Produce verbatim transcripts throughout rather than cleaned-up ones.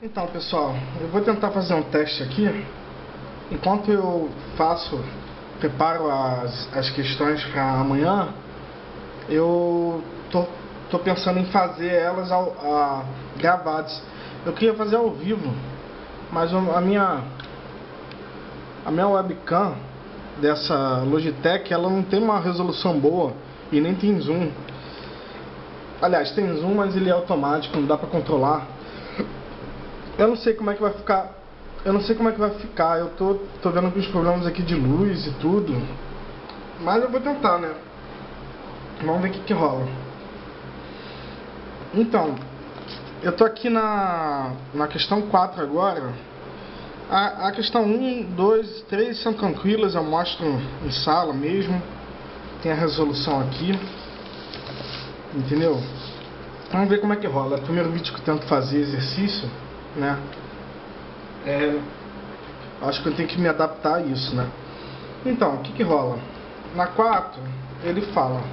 Então, pessoal, eu vou tentar fazer um teste aqui. Enquanto eu faço, preparo as, as questões para amanhã, eu tô, tô pensando em fazer elas ao, a, gravadas. Eu queria fazer ao vivo, mas a minha, a minha webcam dessa Logitech, ela não tem uma resolução boa e nem tem zoom. Aliás, tem zoom, mas ele é automático, não dá para controlar. Eu não sei como é que vai ficar. Eu não sei como é que vai ficar. Eu tô, tô vendo alguns problemas aqui de luz e tudo. Mas eu vou tentar, né? Vamos ver o que que rola. Então, eu tô aqui na, na questão quatro agora. A, a questão um, dois, três são tranquilas. Eu mostro em sala mesmo. Tem a resolução aqui. Entendeu? Vamos ver como é que rola. É o primeiro vídeo que eu tento fazer exercício, né? É, acho que eu tenho que me adaptar a isso, né? Então, o que que rola? Na quatro, ele fala: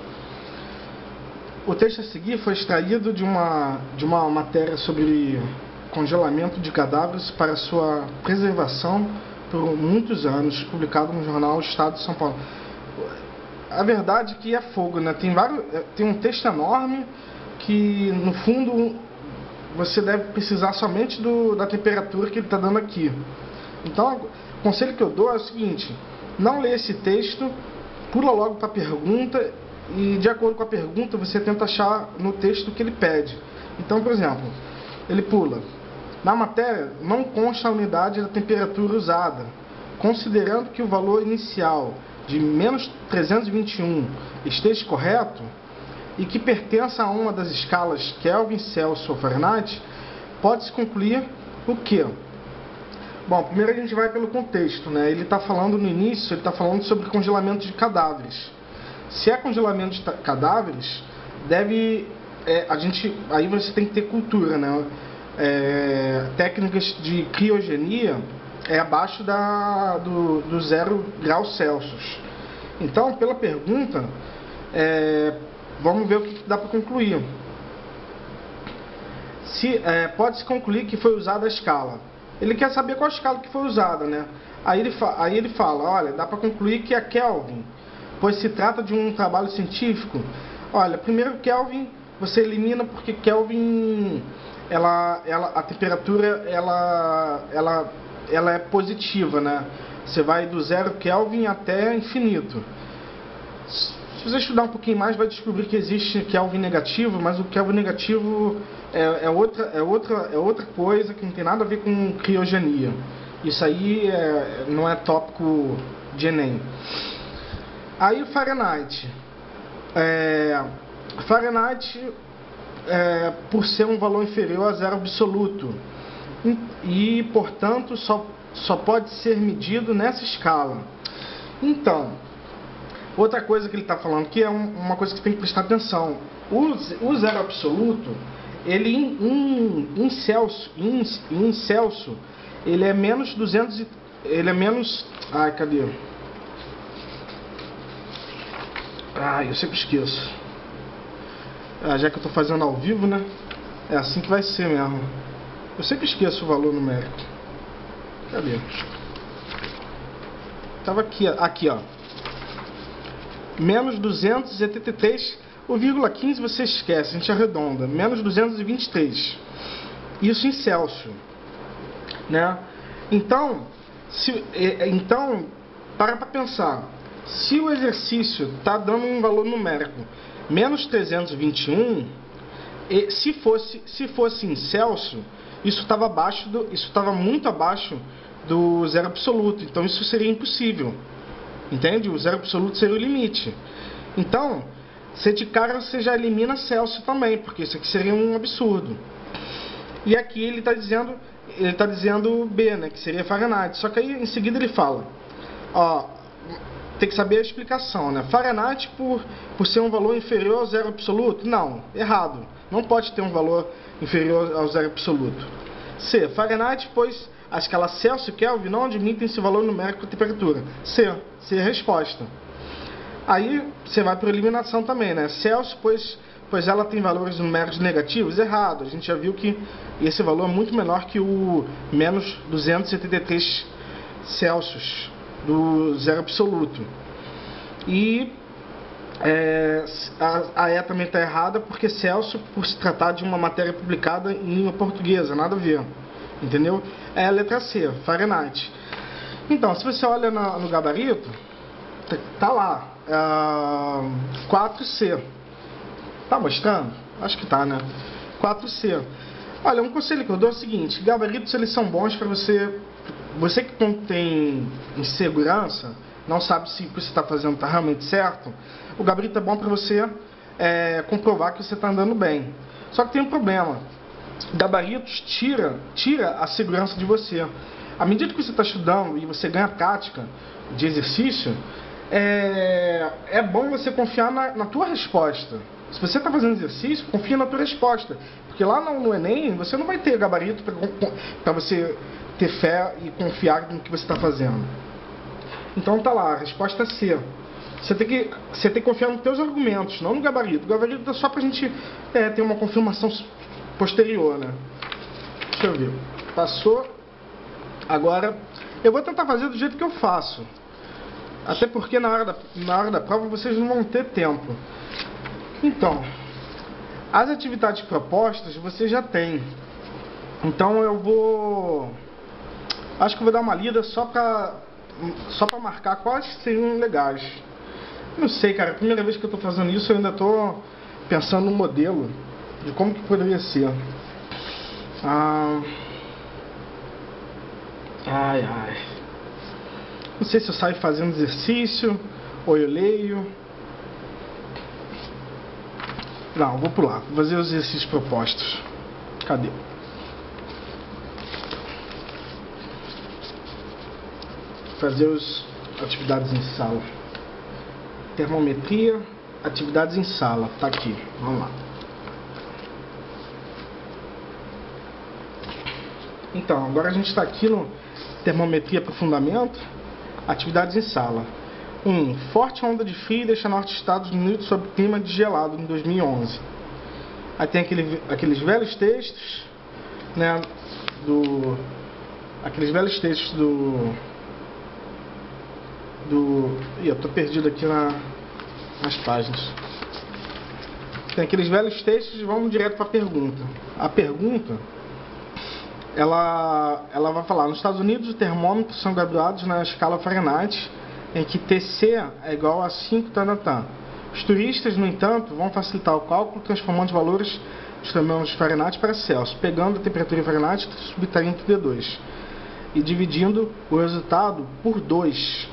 o texto a seguir foi extraído de uma, de uma matéria sobre congelamento de cadáveres para sua preservação por muitos anos, publicado no jornal Estado de São Paulo. A verdade é que é fogo, né? Tem, vários, tem um texto enorme que, no fundo, você deve precisar somente do, da temperatura que ele está dando aqui. Então, o conselho que eu dou é o seguinte: não lê esse texto, pula logo para a pergunta e, de acordo com a pergunta, você tenta achar no texto que ele pede. Então, por exemplo, ele pula: na matéria não consta a unidade da temperatura usada, considerando que o valor inicial de menos trezentos e vinte e um esteja correto e que pertença a uma das escalas Kelvin, Celsius ou Fahrenheit, pode-se concluir o quê? Bom, primeiro a gente vai pelo contexto, né? Ele está falando no início, ele está falando sobre congelamento de cadáveres. Se é congelamento de cadáveres, deve, é, a gente, aí você tem que ter cultura, né? É, técnicas de criogenia é abaixo da, do, do zero graus Celsius. Então, pela pergunta, é, vamos ver o que dá para concluir. Se, é, pode-se concluir que foi usada a escala. Ele quer saber qual a escala que foi usada, né? Aí ele, aí ele fala: olha, dá para concluir que é Kelvin, pois se trata de um trabalho científico. Olha, primeiro Kelvin você elimina porque Kelvin, ela, ela, a temperatura ela, ela, ela é positiva, né? Você vai do zero Kelvin até infinito. Se você estudar um pouquinho mais, vai descobrir que existe Kelvin negativo, mas o Kelvin negativo é, é, outra, é, outra, é outra coisa que não tem nada a ver com criogenia. Isso aí é, não é tópico de Enem. Aí o Fahrenheit. É, Fahrenheit, é, por ser um valor inferior a zero absoluto, e, portanto, só, só pode ser medido nessa escala. Então, outra coisa que ele está falando que é um, uma coisa que tem que prestar atenção: o, o zero absoluto, ele em, em, em Celsius, em, em Celsius, ele é menos duzentos, ele é menos, ai, cadê? Ai, eu sempre esqueço. Ah, já que eu estou fazendo ao vivo, né? É assim que vai ser mesmo. Eu sempre esqueço o valor numérico. Cadê? Tava aqui, aqui, ó. Menos duzentos e setenta e três, o vírgula quinze você esquece, a gente arredonda. Menos duzentos e vinte e três. Isso em Celsius, né? Então, se, então para para pensar. Se o exercício está dando um valor numérico menos trezentos e vinte e um, e se fosse se fosse em Celsius, isso estava abaixo do, isso estava muito abaixo do zero absoluto. Então isso seria impossível. Entende? O zero absoluto seria o limite. Então, se de cara você já elimina Celsius também, porque isso aqui seria um absurdo. E aqui ele está dizendo, ele está dizendo B, né, que seria Fahrenheit. Só que aí em seguida ele fala, ó, tem que saber a explicação, né? Fahrenheit por, por ser um valor inferior ao zero absoluto? Não, errado. Não pode ter um valor inferior ao zero absoluto. C, Fahrenheit, pois a escala Celsius e Kelvin não admitem esse valor numérico de temperatura. C, C é a resposta. Aí você vai para a eliminação também, né? Celsius, pois, pois ela tem valores numéricos negativos? Errado. A gente já viu que esse valor é muito menor que o menos duzentos e setenta e três Celsius do zero absoluto. E é, a, a E também está errada porque Celsius, por se tratar de uma matéria publicada em língua portuguesa, nada a ver. Entendeu? É a letra C, Fahrenheit. Então, se você olha na, no gabarito, tá lá, é, quatro C. Tá mostrando? Acho que tá, né? quatro C. Olha, um conselho que eu dou é o seguinte: gabaritos, eles são bons para você. Você que tem insegurança, não sabe se o que você está fazendo está realmente certo, o gabarito é bom para você é, comprovar que você está andando bem. Só que tem um problema: gabaritos tira, tira a segurança de você. À medida que você está estudando e você ganha prática de exercício, é, é bom você confiar na, na tua resposta. Se você está fazendo exercício, confia na tua resposta. Porque lá no, no Enem, você não vai ter gabarito para você ter fé e confiar no que você está fazendo. Então tá lá, a resposta é C. Você tem que, você tem que confiar nos teus argumentos, não no gabarito. O gabarito é só pra gente é, ter uma confirmação posterior, né? Deixa eu ver. Passou. Agora, eu vou tentar fazer do jeito que eu faço. Até porque na hora da, na hora da prova vocês não vão ter tempo. Então, as atividades propostas você já tem. Então eu vou... Acho que eu vou dar uma lida só pra, só pra marcar quais seriam legais. Não sei, cara. A primeira vez que eu tô fazendo isso, eu ainda tô pensando no modelo de como que poderia ser. Ah... Ai, ai. Não sei se eu saio fazendo exercício ou eu leio. Não, vou pular. Vou fazer os exercícios propostos. Cadê? Fazer as atividades em sala. Termometria, atividades em sala. Tá aqui. Vamos lá. Então, agora a gente está aqui no termometria aprofundamento, atividades em sala. um. Forte onda de frio deixa norte Estados Unidos sob clima de gelado em dois mil e onze. Aí tem aquele, aqueles velhos textos, né, do, aqueles velhos textos do, do, ih, eu tô perdido aqui na, nas páginas. Tem aqueles velhos textos e vamos direto para a pergunta. A pergunta, ela, ela vai falar: nos Estados Unidos os termômetros são graduados na escala Fahrenheit, em que T C é igual a cinco tanatã. Os turistas, no entanto, vão facilitar o cálculo transformando os valores dos termômetros de Fahrenheit para Celsius, pegando a temperatura em Fahrenheit e subtraindo T dois e dividindo o resultado por dois.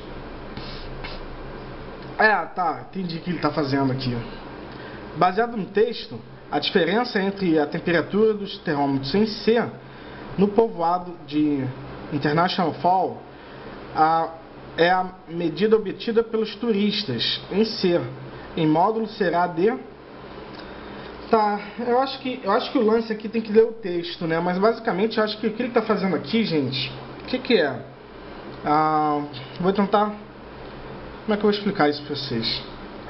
É, tá, entendi o que ele está fazendo aqui. Baseado no texto, a diferença entre a temperatura dos termômetros em C no povoado de International Falls a, é a medida obtida pelos turistas em C. Em módulo será de... Tá, eu acho que, eu acho que o lance aqui tem que ler o texto, né? Mas basicamente eu acho que o que ele está fazendo aqui, gente, o que que é? Ah, vou tentar... Como é que eu vou explicar isso para vocês?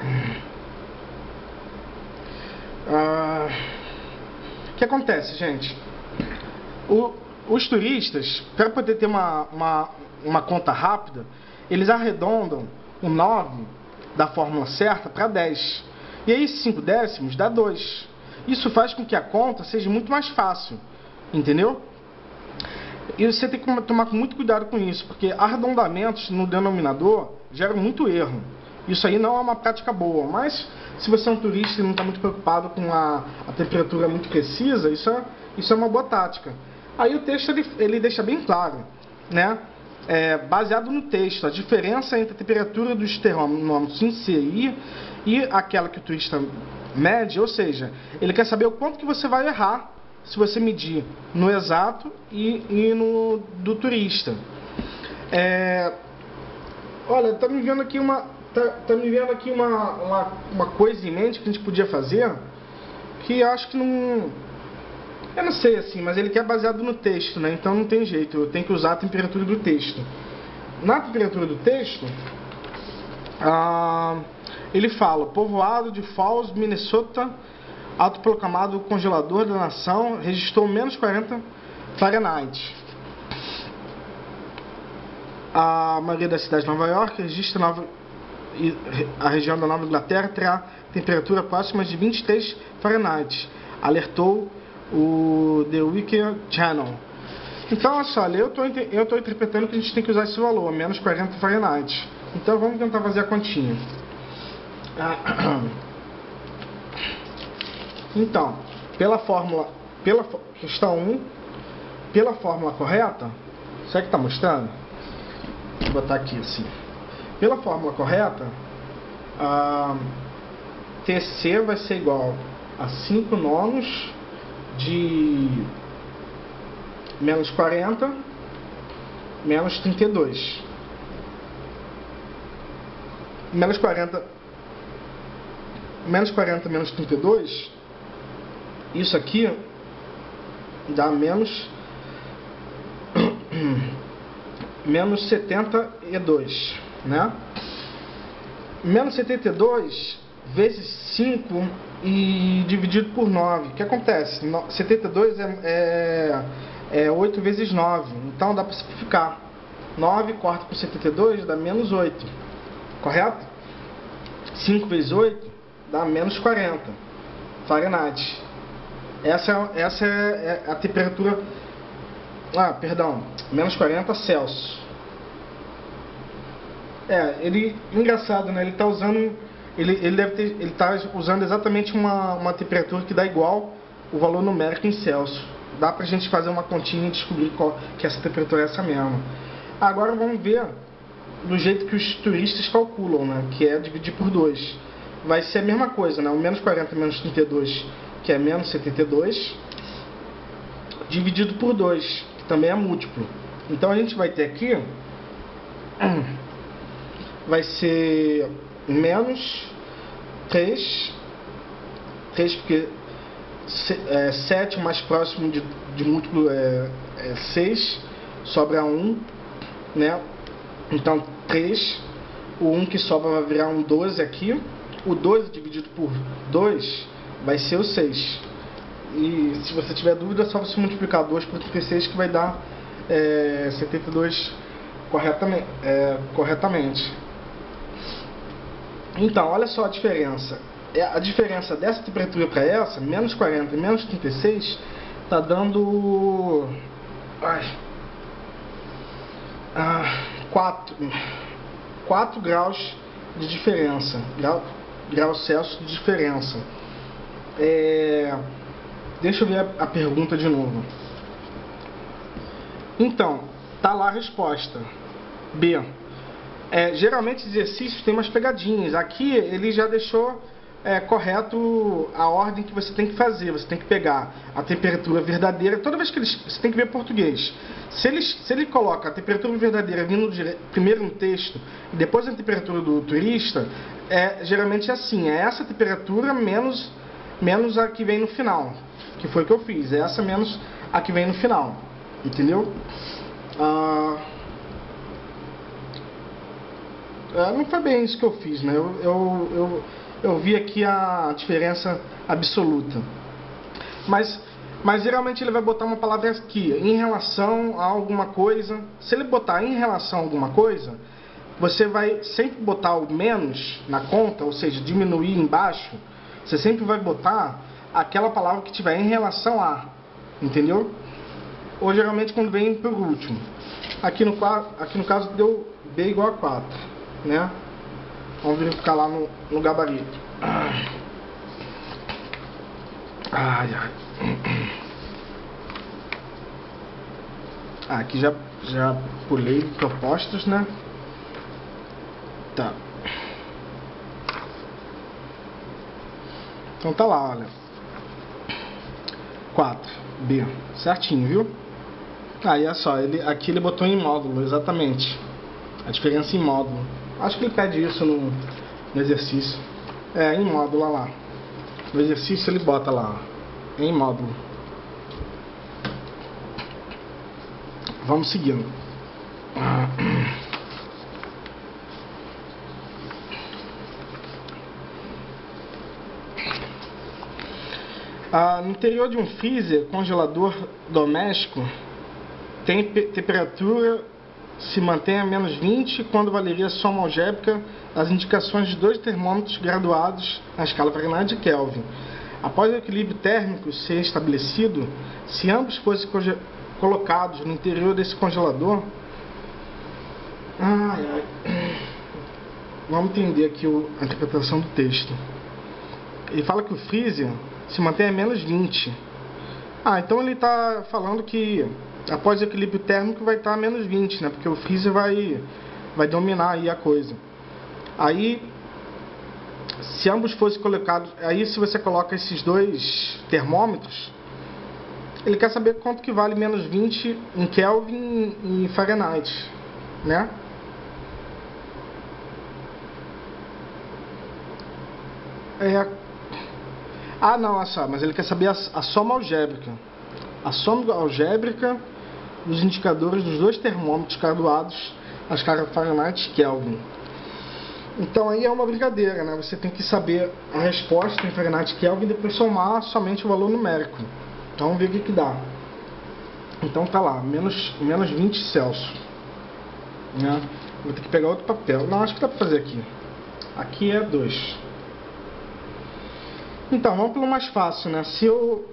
Ah, o que acontece, gente? O, os turistas, para poder ter uma, uma, uma conta rápida, eles arredondam o nove da fórmula certa para dez. E aí cinco décimos dá dois. Isso faz com que a conta seja muito mais fácil. Entendeu? E você tem que tomar muito cuidado com isso, porque arredondamentos no denominador geram muito erro. Isso aí não é uma prática boa, mas se você é um turista e não está muito preocupado com a, a temperatura muito precisa, isso é, isso é uma boa tática. Aí o texto ele, ele deixa bem claro, né? É, baseado no texto, a diferença entre a temperatura dos termômetros em C I e aquela que o turista mede, ou seja, ele quer saber o quanto que você vai errar se você medir no exato e, e no do turista. É, olha, tá me vendo aqui uma tá, tá me vendo aqui uma, uma uma coisa em mente que a gente podia fazer, que eu acho que não, eu não sei assim, mas ele quer baseado no texto, né? Então não tem jeito, eu tenho que usar a temperatura do texto. Na temperatura do texto, ah, ele fala: povoado de Falls, Minnesota, autoproclamado congelador da nação, registrou menos quarenta Fahrenheit. A maioria das cidades de Nova York registra Nova, a região da Nova Inglaterra terá temperatura próxima de vinte e três Fahrenheit, alertou o The Weekly Channel. Então, olha só, eu estou eu tô interpretando que a gente tem que usar esse valor, menos quarenta Fahrenheit. Então, vamos tentar fazer a continha. Então, pela fórmula, pela questão um, pela fórmula correta, será que está mostrando? Vou botar aqui assim. Pela fórmula correta, a T C vai ser igual a cinco nonos de menos quarenta menos trinta e dois. Menos quarenta menos quarenta menos trinta e dois, isso aqui dá menos menos setenta e dois, né? Menos setenta e dois vezes cinco e dividido por nove. O que acontece? setenta e dois é, é, é oito vezes nove, então dá para simplificar. nove corta por setenta e dois dá menos oito, correto? cinco vezes oito dá menos quarenta Fahrenheit. Essa, essa é a temperatura. Ah, perdão, menos quarenta Celsius. É, ele, engraçado, né? Ele está usando, ele, ele deve ter, ele tá usando exatamente uma, uma temperatura que dá igual o valor numérico em Celsius. Dá pra gente fazer uma continha e descobrir qual, que essa temperatura é essa mesma. Agora vamos ver do jeito que os turistas calculam, né? Que é dividir por dois. Vai ser a mesma coisa, né? O menos quarenta menos trinta e dois, que é menos setenta e dois, dividido por dois, que também é múltiplo. Então a gente vai ter aqui, vai ser menos três, três porque é, sete mais próximo de, de múltiplo é, é seis, sobra um, né? Então três, o um que sobra vai virar um doze aqui, o doze dividido por dois vai ser o seis. E se você tiver dúvida, é só você multiplicar dois por trinta e seis que vai dar é, setenta e dois corretamente, é, corretamente. Então, olha só a diferença. A diferença dessa temperatura para essa, menos quarenta e menos trinta e seis, está dando ai, ah, quatro, quatro graus de diferença. Grau, graus Celsius de diferença. É, deixa eu ver a, a pergunta de novo. Então, tá lá a resposta. B. É, geralmente exercícios tem umas pegadinhas. Aqui ele já deixou é, correto a ordem que você tem que fazer. Você tem que pegar a temperatura verdadeira. Toda vez que ele, você tem que ver português. Se ele, se ele coloca a temperatura verdadeira vindo dire, primeiro no texto e depois a temperatura do turista, é, geralmente é assim. É essa temperatura menos, menos a que vem no final. Que foi o que eu fiz. É essa menos a que vem no final. Entendeu? Ah... É, não foi bem isso que eu fiz, né? Eu, eu, eu, eu vi aqui a diferença absoluta. Mas, mas geralmente ele vai botar uma palavra aqui, em relação a alguma coisa. Se ele botar em relação a alguma coisa, você vai sempre botar o menos na conta, ou seja, diminuir embaixo. Você sempre vai botar aquela palavra que tiver em relação a, entendeu? Ou geralmente quando vem por último. Aqui no, aqui no caso deu B igual a quatro. Né? Vamos verificar lá no, no gabarito. Ai, ai. Ah, aqui já, já pulei propostas, né? Tá. Então tá lá, olha. quatro. B. Certinho, viu? Aí, olha só. Ele, aqui ele botou em módulo, exatamente. A diferença em módulo. Acho que ele pede isso no, no exercício. É, em módulo, olha lá. No exercício ele bota lá, em módulo. Vamos seguindo. Ah, no interior de um freezer, congelador doméstico, tem temperatura se mantém a menos vinte quando valeria a soma algébrica das indicações de dois termômetros graduados na escala Fahrenheit e Kelvin. Após o equilíbrio térmico ser estabelecido, se ambos fossem colocados no interior desse congelador... Ai, ai. Vamos entender aqui a interpretação do texto. Ele fala que o freezer se mantém a menos vinte. Ah, então ele está falando que após o equilíbrio térmico vai estar a menos vinte, né? Porque o freezer vai, vai dominar aí a coisa. Aí, se ambos fossem colocados... Aí, se você coloca esses dois termômetros, ele quer saber quanto que vale menos vinte em Kelvin e Fahrenheit, né? É... Ah, não, é só, mas ele quer saber a, a soma algébrica. A soma algébrica dos indicadores dos dois termômetros graduados à escala Fahrenheit e Kelvin. Então aí é uma brincadeira, né? Você tem que saber a resposta em Fahrenheit e Kelvin e depois somar somente o valor numérico. Então vamos ver o que, que dá. Então tá lá, menos, menos vinte Celsius. Né? Vou ter que pegar outro papel. Não, acho que dá pra fazer aqui. Aqui é dois. Então, vamos pelo mais fácil, né? Se eu...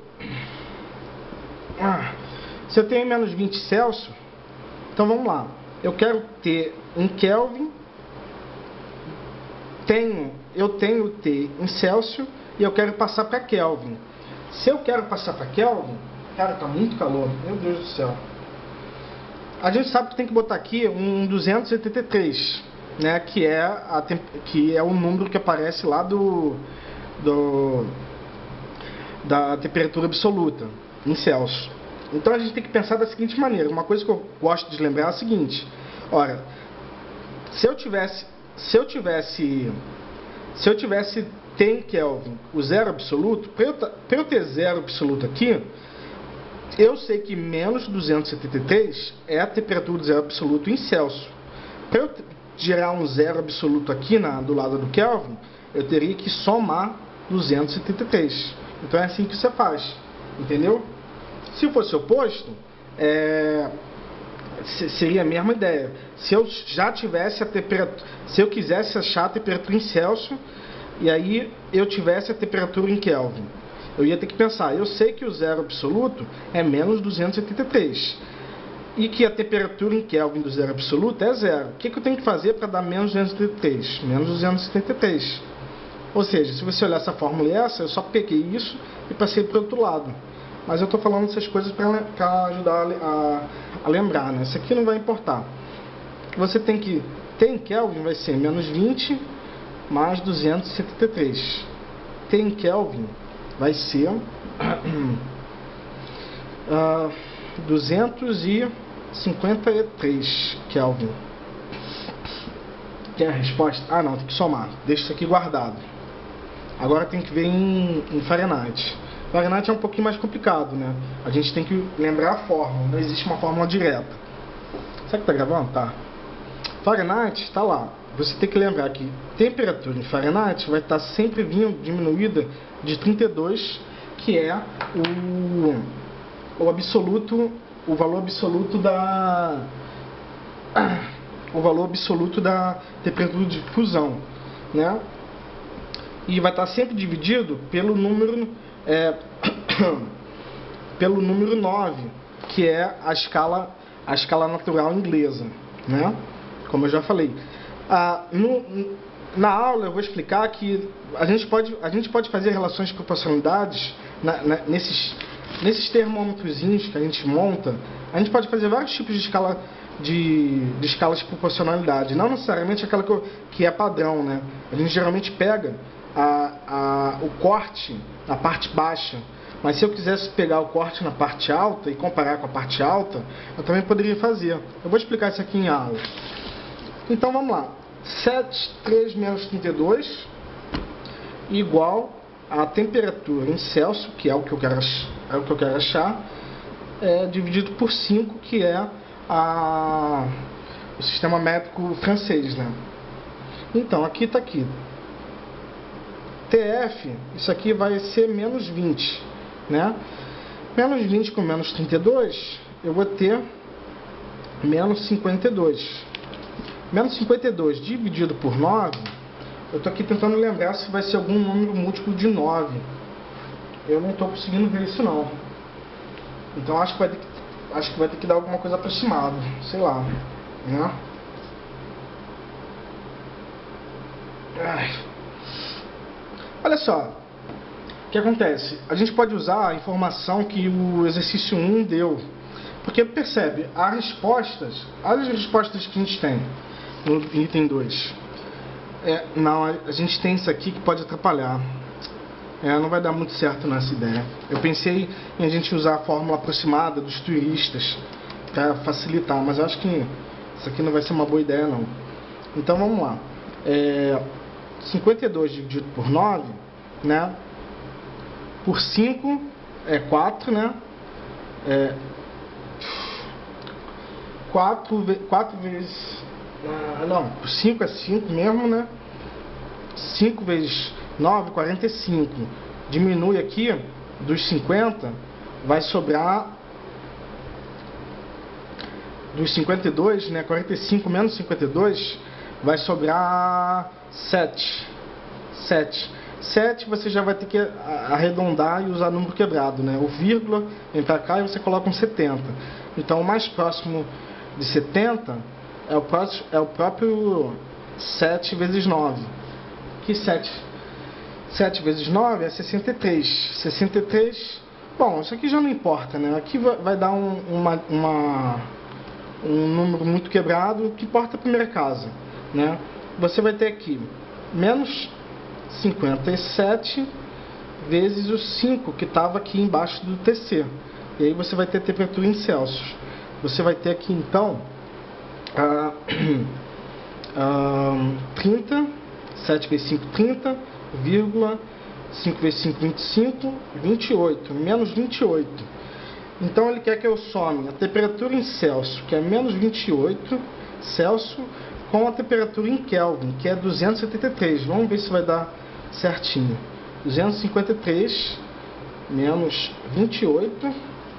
Ah, se eu tenho menos vinte Celsius, então vamos lá. Eu quero ter em Kelvin, tenho, eu tenho T em Celsius e eu quero passar para Kelvin. Se eu quero passar para Kelvin, cara, tá muito calor, meu Deus do céu. A gente sabe que tem que botar aqui um duzentos e oitenta e três, né? Que é, a, que é o número que aparece lá do... Do, da temperatura absoluta em Celsius. Então a gente tem que pensar da seguinte maneira. Uma coisa que eu gosto de lembrar é a seguinte: ora, se eu tivesse se eu tivesse se eu tivesse T em Kelvin, o zero absoluto, para eu, eu ter zero absoluto aqui, eu sei que menos duzentos e setenta e três é a temperatura do zero absoluto em Celsius. Para eu gerar um zero absoluto aqui na, do lado do Kelvin, eu teria que somar duzentos e setenta e três. Então é assim que você faz, entendeu? Se fosse oposto, é, seria a mesma ideia. Se eu já tivesse a temperatura, se eu quisesse achar a temperatura em Celsius e aí eu tivesse a temperatura em Kelvin, eu ia ter que pensar, eu sei que o zero absoluto é menos duzentos e setenta e três e que a temperatura em Kelvin do zero absoluto é zero. O que, que eu tenho que fazer para dar menos duzentos e setenta e três? Menos duzentos e setenta e três. Ou seja, se você olhar essa fórmula e essa, eu só peguei isso e passei para o outro lado. Mas eu estou falando essas coisas para ajudar a, a, a lembrar, né? Isso aqui não vai importar. Você tem que T em Kelvin vai ser menos vinte mais duzentos e setenta e três. T em Kelvin vai ser uh, duzentos e cinquenta e três Kelvin. Tem a resposta? Ah não, tem que somar. Deixa isso aqui guardado. Agora tem que ver em, em Fahrenheit. Fahrenheit é um pouquinho mais complicado, né? A gente tem que lembrar a fórmula. Não existe uma fórmula direta. Será que tá gravando? Tá. Fahrenheit está lá. Você tem que lembrar que temperatura em Fahrenheit vai estar sempre vindo diminuída de trinta e dois, que é o, o absoluto, o valor absoluto da o valor absoluto da temperatura de fusão, né? E vai estar sempre dividido pelo número é, pelo número nove, que é a escala a escala natural inglesa, né? Como eu já falei. Ah, no, na aula eu vou explicar que a gente pode, a gente pode fazer relações de proporcionalidades na, na, nesses, nesses termômetrozinhos que a gente monta. A gente pode fazer vários tipos de escala de, de escalas de proporcionalidade, não necessariamente aquela que, eu, que é padrão, né? A gente geralmente pega a, a, o corte na parte baixa, mas se eu quisesse pegar o corte na parte alta e comparar com a parte alta, eu também poderia fazer. Eu vou explicar isso aqui em aula. Então vamos lá. sete, três menos trinta e dois igual a temperatura em Celsius, que é o que eu quero, é o que eu quero achar, é, dividido por cinco, que é a, o sistema métrico francês, né? Então, aqui está aqui. T F, isso aqui vai ser menos vinte. né? Menos vinte com menos trinta e dois, eu vou ter menos cinquenta e dois. Menos cinquenta e dois dividido por nove, eu estou aqui tentando lembrar se vai ser algum número múltiplo de nove. Eu não estou conseguindo ver isso não. Então acho que vai ter que, acho que vai ter que dar alguma coisa aproximada, sei lá, né? Ai. Olha só, o que acontece? A gente pode usar a informação que o exercício um deu, porque percebe, as respostas, as respostas que a gente tem no item dois, é, não, a gente tem isso aqui que pode atrapalhar. É, não vai dar muito certo nessa ideia. Eu pensei em a gente usar a fórmula aproximada dos turistas para facilitar, mas eu acho que isso aqui não vai ser uma boa ideia não. Então vamos lá. É, cinquenta e dois dividido por nove, né? Por cinco é quatro, né? É, quatro, quatro vezes... Ah, não, por cinco é cinco mesmo, né? cinco vezes nove, quarenta e cinco. Diminui aqui dos cinquenta, vai sobrar dos cinquenta e dois, né? quarenta e cinco menos cinquenta e dois vai sobrar sete. sete. sete você já vai ter que arredondar e usar número quebrado, né? O vírgula vem pra cá e você coloca um setenta. Então o mais próximo de setenta é o, próximo, é o próprio sete vezes nove. Que sete? sete vezes nove é sessenta e três. sessenta e três, bom, isso aqui já não importa, né? Aqui vai dar um, uma, uma, um número muito quebrado, o que importa é a primeira casa, né? Você vai ter aqui menos cinquenta e sete vezes o cinco que estava aqui embaixo do T C. E aí você vai ter a temperatura em Celsius. Você vai ter aqui então a, a, trinta, sete vezes cinco, trinta, vírgula, cinco vezes cinco, vinte e cinco, vinte e oito, menos vinte e oito. Então ele quer que eu some a temperatura em Celsius, que é menos vinte e oito Celsius, com a temperatura em Kelvin, que é duzentos e setenta e três. Vamos ver se vai dar certinho. duzentos e cinquenta e três menos vinte e oito.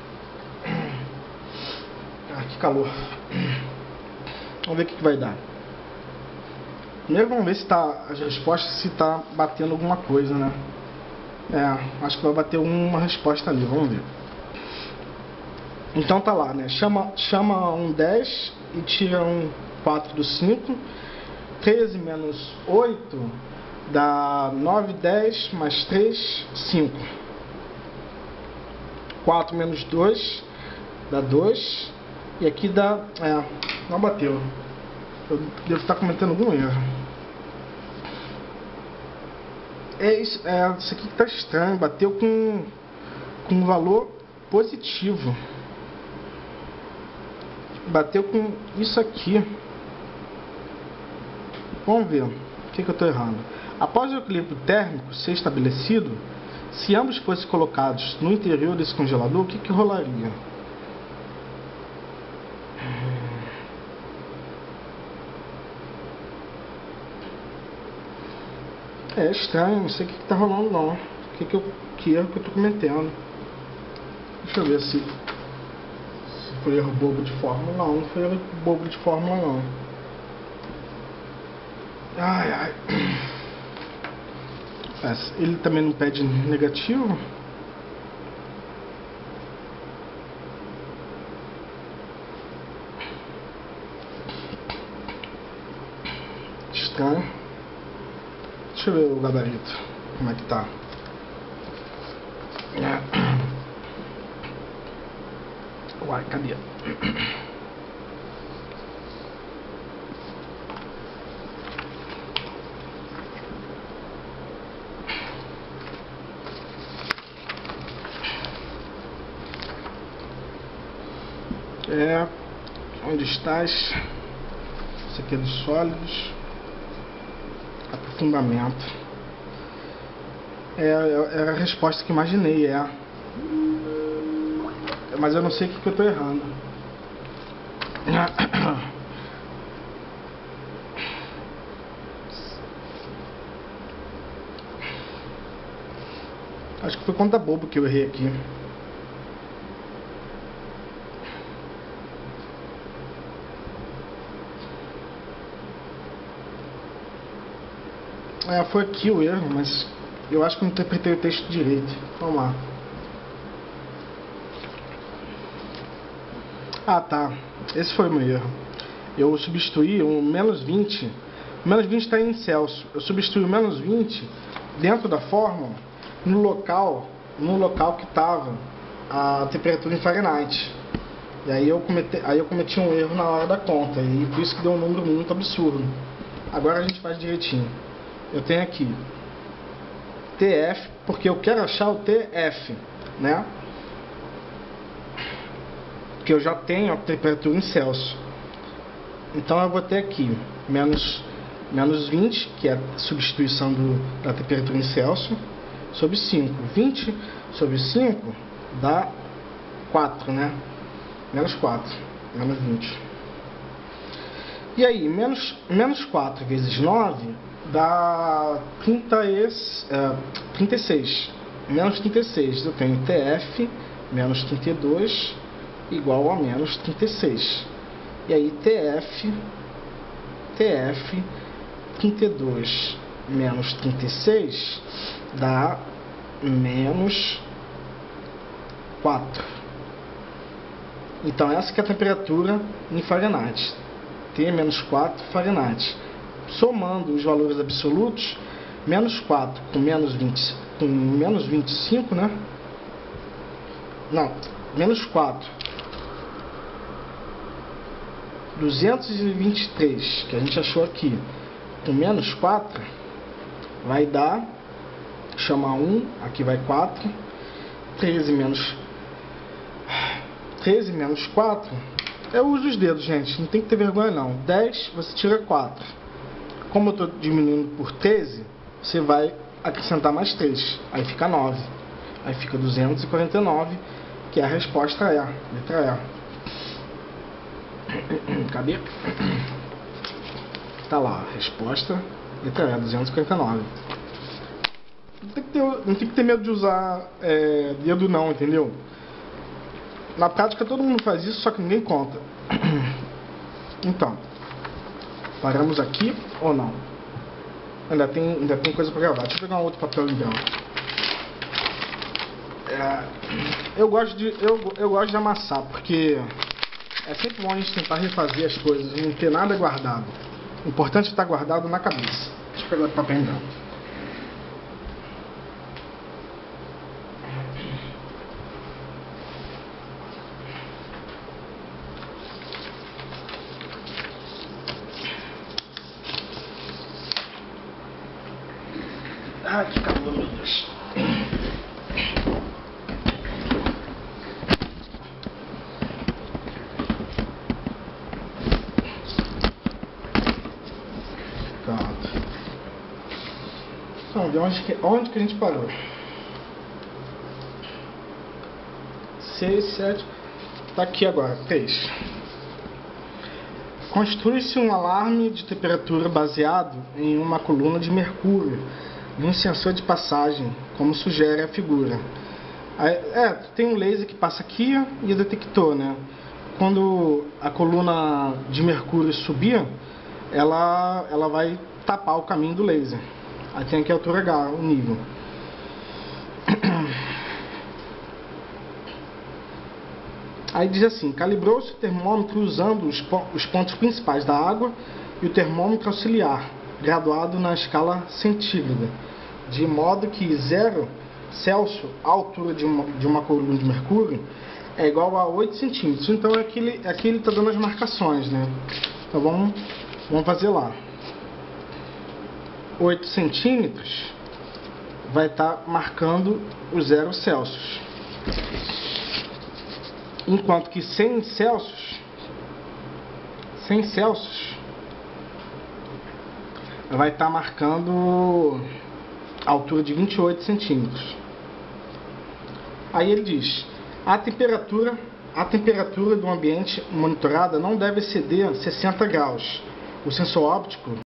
Ah, que calor. Vamos ver o que, que vai dar. Primeiro vamos ver se tá, as respostas, se está batendo alguma coisa, né? É, acho que vai bater uma resposta ali, vamos ver. Então tá lá, né? Chama, chama um dez e tira um quatro do cinco. treze menos oito dá nove, dez, mais três, cinco. quatro menos dois dá dois. E aqui dá... é, não bateu. Eu devo estar cometendo algum erro. É isso, é, isso aqui que tá estranho. Bateu com, com um valor positivo. Bateu com isso aqui. Vamos ver o que, que eu estou errando. Após o equilíbrio térmico ser estabelecido, se ambos fossem colocados no interior desse congelador, o que, que rolaria? É estranho, não sei o que está rolando não. O que, que, eu, que erro que eu estou cometendo. Deixa eu ver se, se foi erro bobo de fórmula. Não, não foi erro bobo de fórmula não. Ai, ai. Ele também não pede negativo? Estranho. Deixa eu ver o gabarito, como é que tá. Uai, cadê? É, onde estás? Isso aqui é dos sólidos. Aprofundamento. É, é a resposta que imaginei, é. Mas eu não sei o que, que eu estou errando. Acho que foi conta bobo que eu errei aqui. É, foi aqui o erro, mas eu acho que não interpretei o texto direito. Vamos lá. Ah, tá. Esse foi o meu erro. Eu substituí o menos vinte. O menos vinte está em Celsius. Eu substituí o menos vinte dentro da fórmula no local, no local que estava a temperatura em Fahrenheit. E aí eu, cometi, aí eu cometi um erro na hora da conta. E por isso que deu um número muito absurdo. Agora a gente faz direitinho. Eu tenho aqui T F, porque eu quero achar o T F, né? Porque eu já tenho a temperatura em Celsius. Então eu vou ter aqui menos, menos vinte, que é a substituição do, da temperatura em Celsius, sobre cinco. vinte sobre cinco dá quatro, né? Menos quatro, menos vinte. E aí, menos, menos quatro vezes nove dá trinta e, é, trinta e seis. Menos trinta e seis. Eu tenho T F menos trinta e dois igual a menos trinta e seis. E aí T F, T F trinta e dois menos trinta e seis dá menos quatro. Então essa que é a temperatura em Fahrenheit. T menos quatro Fahrenheit. Somando os valores absolutos, menos quatro com menos vinte, com menos vinte e cinco, né? Não, menos quatro. duzentos e vinte e três, que a gente achou aqui, com menos quatro, vai dar, chamar um, aqui vai quatro, treze menos, treze menos quatro, eu uso os dedos, gente, não tem que ter vergonha não, dez, você tira quatro, como eu estou diminuindo por treze, você vai acrescentar mais três, aí fica nove, aí fica duzentos e quarenta e nove, que é a resposta E, letra E. Cadê? Tá lá, a resposta, letra E, duzentos e quarenta e nove. Não tem que ter, não tem que ter medo de usar é, dedo não, entendeu? Na prática todo mundo faz isso, só que ninguém conta. Então, paramos aqui ou não? Ainda tem, ainda tem coisa pra gravar. Deixa eu pegar um outro papel em branco. É, eu, gosto de, eu, eu gosto de amassar, porque é sempre bom a gente tentar refazer as coisas e não ter nada guardado. O importante é estar guardado na cabeça. Deixa eu pegar o papel em branco. Ai, que calor, meu Deus. Pronto. Vamos ver onde que, onde que a gente parou. seis, sete. Tá aqui agora. três. Construi-se um alarme de temperatura baseado em uma coluna de mercúrio e um sensor de passagem, como sugere a figura. É, tem um laser que passa aqui e o detector, né? Quando a coluna de mercúrio subir, ela, ela vai tapar o caminho do laser. Aí tem aqui a altura H, o nível. Aí diz assim, calibrou-se o termômetro usando os, os pontos principais da água e o termômetro auxiliar, graduado na escala centígrada, de modo que zero Celsius, a altura de uma, de uma coluna de mercúrio, é igual a oito centímetros. Então aqui ele aqui ele está dando as marcações, né? Então vamos, vamos fazer lá. oito centímetros vai estar tá marcando o zero Celsius. Enquanto que cem Celsius, cem Celsius vai estar tá marcando a altura de vinte e oito centímetros. Aí ele diz, a temperatura, a temperatura do ambiente monitorada não deve exceder sessenta graus. O sensor óptico